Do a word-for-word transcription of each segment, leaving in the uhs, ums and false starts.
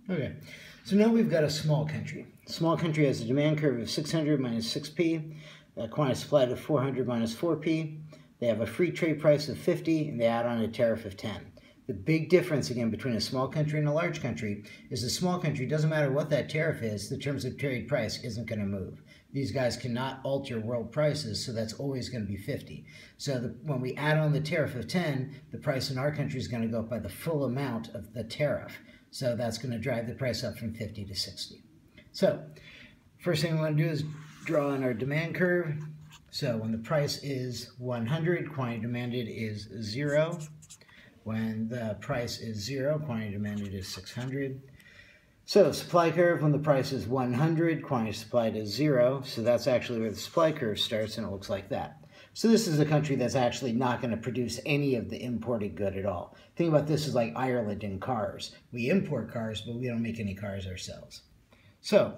Okay, so now we've got a small country. Small country has a demand curve of six hundred minus six p, a quantity supply of four hundred minus four p. They have a free trade price of fifty, and they add on a tariff of ten. The big difference, again, between a small country and a large country is the small country, doesn't matter what that tariff is, the terms of trade price isn't going to move. These guys cannot alter world prices, so that's always going to be fifty. So the, when we add on the tariff of ten, the price in our country is going to go up by the full amount of the tariff. So that's going to drive the price up from fifty to sixty. So first thing we want to do is draw in our demand curve. So when the price is one hundred, quantity demanded is zero. When the price is zero, quantity demanded is six hundred. So supply curve, when the price is one hundred, quantity supplied is zero. So that's actually where the supply curve starts, and it looks like that. So this is a country that's actually not going to produce any of the imported good at all. Think about this as like Ireland in cars. We import cars, but we don't make any cars ourselves. So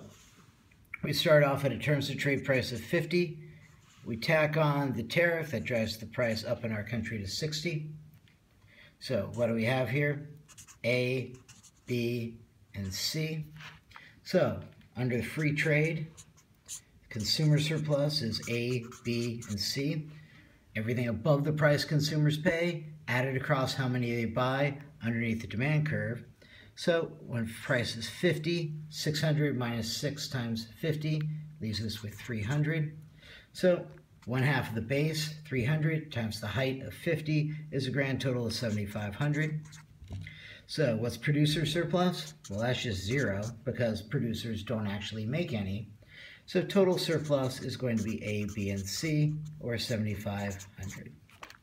we start off at a terms of trade price of fifty. We tack on the tariff that drives the price up in our country to sixty. So what do we have here? A, B, and C. So under the free trade, consumer surplus is A, B, and C. Everything above the price consumers pay, added across how many they buy underneath the demand curve. So when price is fifty, six hundred minus six times fifty leaves us with three hundred. So one half of the base, three hundred, times the height of fifty is a grand total of seventy-five hundred. So what's producer surplus? Well, that's just zero because producers don't actually make any. So total surplus is going to be A, B, and C, or seventy-five hundred.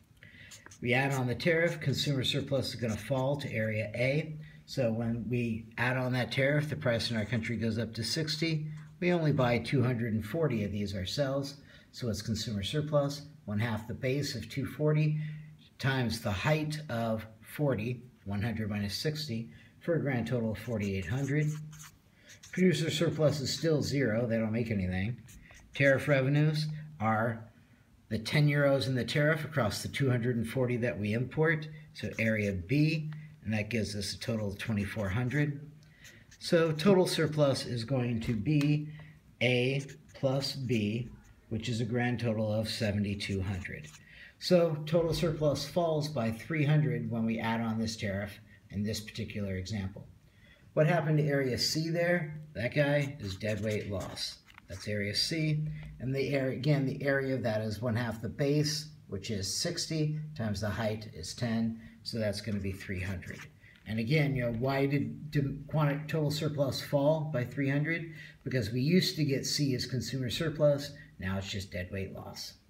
We add on the tariff, consumer surplus is going to fall to area A. So when we add on that tariff, the price in our country goes up to sixty. We only buy two hundred forty of these ourselves. So it's consumer surplus, one half the base of two hundred forty times the height of forty, one hundred minus sixty, for a grand total of forty-eight hundred. Producer surplus is still zero, they don't make anything. Tariff revenues are the ten euros in the tariff across the two hundred forty that we import, so area B, and that gives us a total of twenty-four hundred. So total surplus is going to be A plus B, which is a grand total of seventy-two hundred. So total surplus falls by three hundred when we add on this tariff in this particular example. What happened to area C there? That guy is deadweight loss. That's area C. And the area, again, the area of that is one half the base, which is sixty, times the height is ten. So that's going to be three hundred. And again, you know, why did, did quantity, total surplus fall by three hundred? Because we used to get C as consumer surplus. Now it's just deadweight loss.